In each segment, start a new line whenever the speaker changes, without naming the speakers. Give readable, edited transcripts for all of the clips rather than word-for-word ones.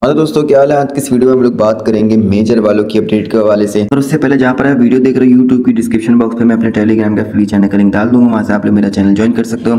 हाँ तो दोस्तों क्या हाल है। आज की इस वीडियो में हम लोग बात करेंगे मेजर वालों की अपडेट के हवाले से। और उससे पहले जहाँ पर आप वीडियो देख रहे हो यूट्यूब की डिस्क्रिप्शन बॉक्स पे मैं अपने टेलीग्राम का फ्री चैनल का लिंक डाल दूंगा, वहाँ से आप लोग मेरा चैनल ज्वाइन कर सकते हो।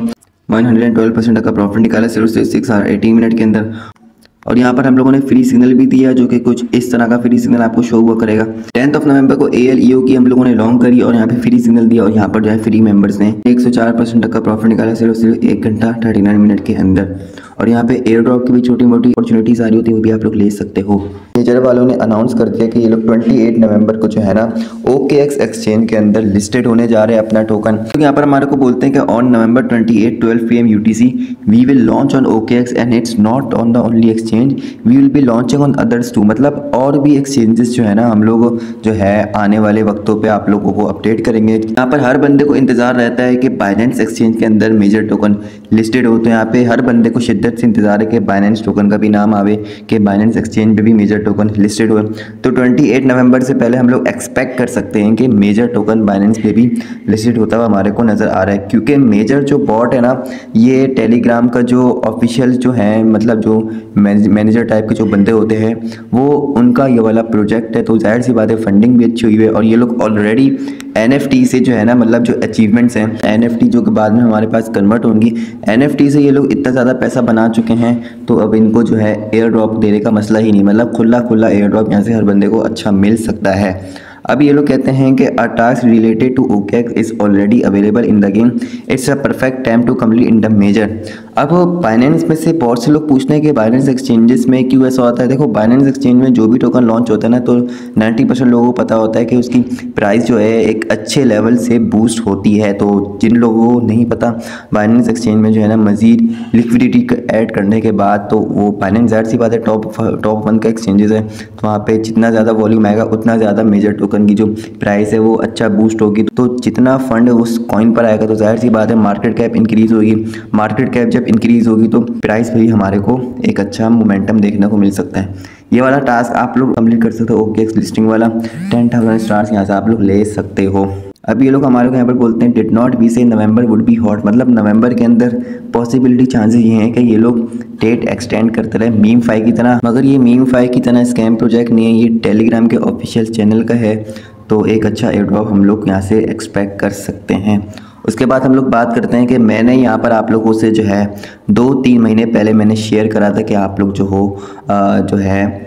112% का प्रॉफिट निकाला सिर्फ 6 और 18 मिनट के अंदर। और यहाँ पर हम लोगों ने फ्री सिग्नल भी दिया जो कि कुछ इस तरह का फ्री सिग्नल आपको शो हुआ करेगा। 10 नवंबर को ALEO की हम लोगों ने लॉन्च करी और यहाँ पे फ्री सिग्नल दिया और यहाँ पर जो है फ्री मेंबर्स ने 104% तक का प्रॉफिट निकाला सिर्फ 1 घंटा 39 मिनट के अंदर। और यहाँ पे एयर ड्रॉप की भी छोटी मोटी अपॉर्चुनिटीज आ रही होती है, वो भी आप लोग ले सकते हो। मेजर वालों ने अनाउंस कर दिया कि ये लोग 28 नवंबर को जो है ना OKX एक्सचेंज के अंदर लिस्टेड होने जा रहे हैं अपना टोकन। तो यहाँ पर हमारे को बोलते हैं कि on November 28 12 PM UTC we will launch on OKX and it's not on the only exchange, we will be launching on others too. मतलब और भी एक्सचेंजेस जो है ना हम लोग जो है आने वाले वक्तों पे आप लोगों को अपडेट करेंगे। यहाँ पर हर बंदे को इंतजार रहता है कि बाइनेंस एक्सचेंज के अंदर मेजर टोकन लिस्टेड हो, तो यहाँ पे हर बंदे को शिद्दत से इंतजार है कि बाइनेंस टोकन का भी नाम आवे, कि बाइनेंस एक्सचेंज पे भी मेजर टोकन लिस्टेड हुए। तो 28 नवंबर से पहले हम लोग एक्सपेक्ट कर सकते हैं कि मेजर टोकन बाइनेंस पे भी लिस्टेड होता हुआ हमारे को नज़र आ रहा है। क्योंकि मेजर जो बॉट है ना, ये टेलीग्राम का जो ऑफिशियल जो है, मतलब जो मैनेजर टाइप के जो बंदे होते हैं वो उनका ये वाला प्रोजेक्ट है। तो जाहिर सी बात है फंडिंग भी अच्छी हुई है और ये लोग ऑलरेडी NFT से जो है ना, मतलब जो अचीवमेंट्स हैं NFT जो कि बाद में हमारे पास कन्वर्ट होंगी, NFT से ये लोग इतना ज़्यादा पैसा बना चुके हैं। तो अब इनको जो है एयर ड्रॉप देने का मसला ही नहीं, मतलब खुला एयर ड्रॉप यहाँ से हर बंदे को अच्छा मिल सकता है। अब ये लोग कहते हैं कि a task related to OKX is already available in the game, it's a perfect time to complete in the major. अब बाइनेंस में से बहुत से लोग पूछते हैं कि बाइनेंस एक्सचेंजेस में क्यों ऐसा होता है। देखो बाइनेंस एक्सचेंज में जो भी टोकन लॉन्च होता है ना, तो 90% लोगों को पता होता है कि उसकी प्राइस जो है एक अच्छे लेवल से बूस्ट होती है। तो जिन लोगों को नहीं पता, बाइनेंस एक्सचेंज में जो है ना मजीद लिक्विडिटी ऐड करने के बाद तो वो बाइनेंस ज़ाहिर सी बात है टॉप 1 का एक्सचेंजेस है, तो वहाँ पे जितना ज़्यादा वॉल्यूम आएगा उतना ज़्यादा मेजर टोकन की जो प्राइस है वो अच्छा बूस्ट होगी। तो जितना फंड उस कॉइन पर आएगा तो जाहिर सी बात है मार्केट कैप इंक्रीज होगी। मार्केट कैप जब इंक्रीज होगी तो प्राइस पे भी हमारे को एक अच्छा मोमेंटम देखने को मिल सकता है। ये वाला टास्क आप लोग कंप्लीट कर सकते हो, OKX लिस्टिंग वाला 10,000 स्टार्स यहाँ से आप लोग ले सकते हो। अब ये लोग हमारे को यहाँ पर बोलते हैं डिड नॉट वी से नवंबर वुड बी हॉट, मतलब नवंबर के अंदर पॉसिबिलिटी चांसेस ये हैं कि ये लोग डेट एक्सटेंड करते रहे मीम फाई की तरह। मगर ये मीम फाई की तरह स्कैम प्रोजेक्ट नहीं है, ये टेलीग्राम के ऑफिशियल चैनल का है। तो एक अच्छा एयर ड्रॉप हम लोग यहाँ से एक्सपेक्ट कर सकते हैं। उसके बाद हम लोग बात करते हैं कि मैंने यहाँ पर आप लोगों से जो है 2-3 महीने पहले मैंने शेयर करा था कि आप लोग जो हो जो है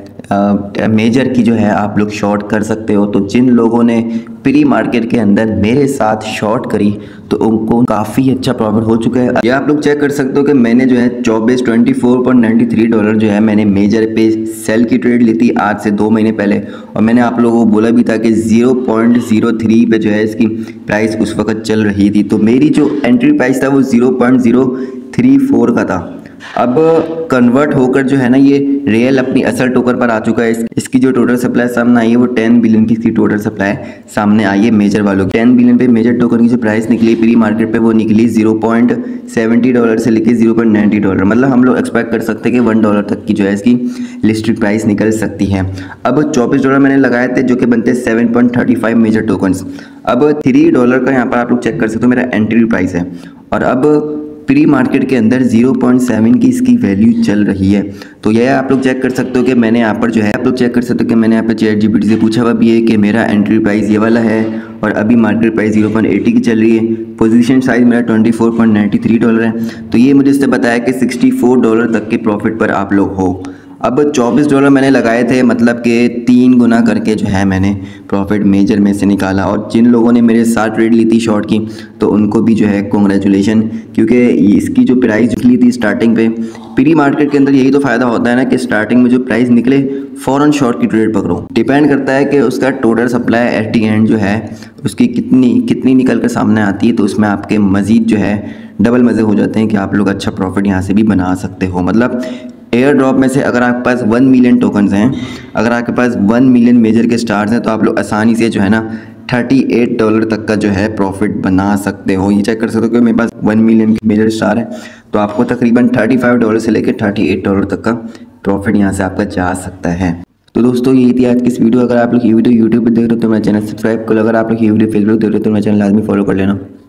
मेजर की जो है आप लोग शॉर्ट कर सकते हो। तो जिन लोगों ने प्री मार्केट के अंदर मेरे साथ शॉर्ट करी तो उनको काफ़ी अच्छा प्रॉफिट हो चुका है। ये आप लोग चेक कर सकते हो कि मैंने जो है 24.93 डॉलर जो है मैंने मेजर पे सेल की ट्रेड ली थी आज से 2 महीने पहले। और मैंने आप लोगों को बोला भी था कि 0.03 पे जो है इसकी प्राइस उस वक्त चल रही थी। तो मेरी जो एंट्री प्राइस था वो 0.034 का था। अब कन्वर्ट होकर जो है ना ये रियल अपनी असल टोकन पर आ चुका है। इसकी जो टोटल सप्लाई सामने आई है वो 10 बिलियन की इसकी टोटल सप्लाई सामने आई है मेजर वालों की। 10 बिलियन पे मेजर टोकन की जो प्राइस निकली प्री मार्केट पे वो निकली 0.70 डॉलर से लेके 0.90 डॉलर। मतलब हम लोग एक्सपेक्ट कर सकते हैं कि $1 तक की जो है इसकी लिस्टेड प्राइस निकल सकती है। अब 24 डॉलर मैंने लगाए थे जो कि बनते 7.35 मेजर टोकन्स। अब $3 का यहाँ पर आप लोग चेक कर सकते हो मेरा एंट्री प्राइस है। और अब प्री मार्केट के अंदर 0.7 की इसकी वैल्यू चल रही है। तो यह आप लोग चेक कर सकते हो कि मैंने यहाँ पर जो है आप लोग चेक कर सकते हो कि मैंने यहाँ पर ChatGPT से पूछा हुआ भी है कि मेरा एंट्री प्राइस ये वाला है और अभी मार्केट प्राइस 0.80 की चल रही है। पोजीशन साइज मेरा 24.93 डॉलर है। तो ये मुझे इससे बताया कि $64 तक के प्रॉफिट पर आप लोग हो। अब $24 मैंने लगाए थे, मतलब कि 3 गुना करके जो है मैंने प्रॉफिट मेजर में से निकाला। और जिन लोगों ने मेरे साथ ट्रेड ली थी शॉर्ट की तो उनको भी जो है कॉन्ग्रेचुलेशन, क्योंकि इसकी जो प्राइस निकली थी स्टार्टिंग पे प्री मार्केट के अंदर यही तो फ़ायदा होता है ना कि स्टार्टिंग में जो प्राइस निकले फ़ौरन शॉर्ट की ट्रेड पकड़ो। डिपेंड करता है कि उसका total supply at the end जो है उसकी कितनी निकल कर सामने आती है। तो उसमें आपके मज़ीद जो है डबल मज़े हो जाते हैं कि आप लोग अच्छा प्रॉफिट यहाँ से भी बना सकते हो। मतलब एयर ड्रॉप में से अगर आपके पास 1 मिलियन टोकन्स हैं, अगर आपके पास 1 मिलियन मेजर के स्टार्स हैं तो आप लोग आसानी से जो है ना $38 तक का जो है प्रॉफिट बना सकते हो। ये चेक कर सकते हो कि मेरे पास 1 मिलियन मेजर स्टार है तो आपको तकरीबन $35 से लेकर $38 तक का प्रॉफिट यहाँ से आपका जा सकता है। तो दोस्तों यही थी आज की इस वीडियो। अगर आप लोग ये वीडियो यूट्यूब पर देख रहे हो तो मेरा चैनल सब्सक्राइब करो। अगर आप लोग ये वीडियो फेसबुक देख रहे हो तो मेरा चैनल लाजमी फॉलो कर लेना।